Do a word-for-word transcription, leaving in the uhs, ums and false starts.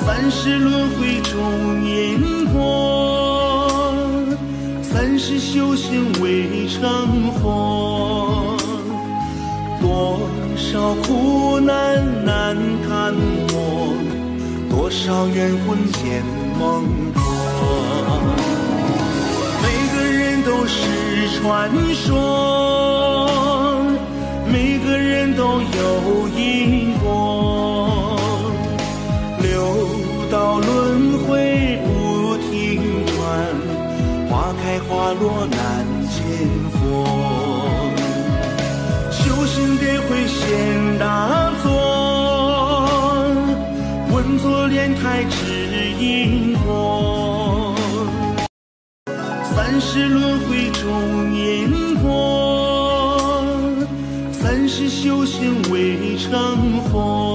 三世轮回种因果，三世修行未成佛。多少苦难难堪破，多少冤魂见梦破。每个人都是传说，每个人都有因果，六道轮回不停转，花开花落难见佛。修行得会现大作，稳坐莲台知因果。三世轮回种因果，三世修行未成佛。